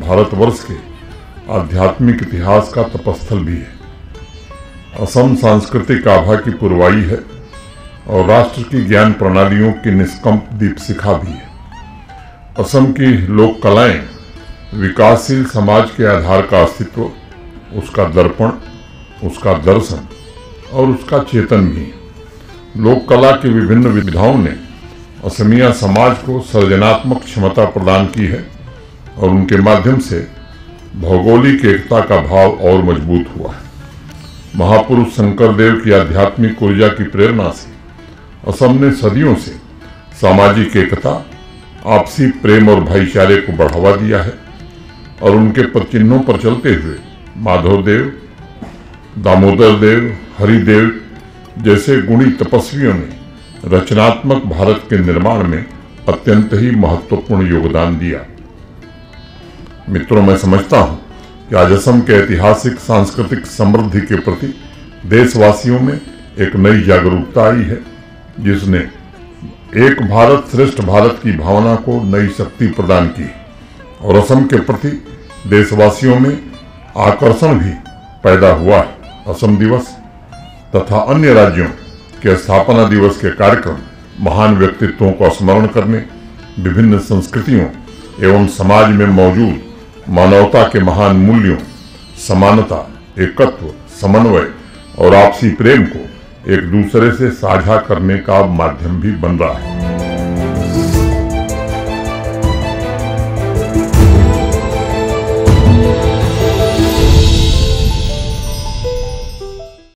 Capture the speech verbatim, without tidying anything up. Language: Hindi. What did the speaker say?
भारतवर्ष के आध्यात्मिक इतिहास का तपस्थल भी है। असम सांस्कृतिक आभा की पुरवाई है और राष्ट्र की ज्ञान प्रणालियों की निष्कंप दीपशिखा भी है। असम की लोक कलाएं विकासशील समाज के आधार का अस्तित्व, उसका दर्पण, उसका दर्शन और उसका चेतन भी है। लोक कला की विभिन्न विधाओं ने असमिया समाज को सर्जनात्मक क्षमता प्रदान की है और उनके माध्यम से भौगोलिक एकता का भाव और मजबूत हुआ है। महापुरुष शंकरदेव की आध्यात्मिक ऊर्जा की प्रेरणा से असम ने सदियों से सामाजिक एकता, आपसी प्रेम और भाईचारे को बढ़ावा दिया है और उनके पदचिन्हों पर चलते हुए माधव देव, दामोदर देव, हरिदेव जैसे गुणी तपस्वियों ने रचनात्मक भारत के निर्माण में अत्यंत ही महत्वपूर्ण योगदान दिया। मित्रों, मैं समझता हूं कि आज असम के ऐतिहासिक सांस्कृतिक समृद्धि के प्रति देशवासियों में एक नई जागरूकता आई है, जिसने एक भारत श्रेष्ठ भारत की भावना को नई शक्ति प्रदान की और असम के प्रति देशवासियों में आकर्षण भी पैदा हुआ है। असम दिवस तथा अन्य राज्यों के स्थापना दिवस के कार्यक्रम महान व्यक्तित्वों को स्मरण करने, विभिन्न संस्कृतियों एवं समाज में मौजूद मानवता के महान मूल्यों, समानता, एकत्व, समन्वय और आपसी प्रेम को एक दूसरे से साझा करने का माध्यम भी बन रहा है।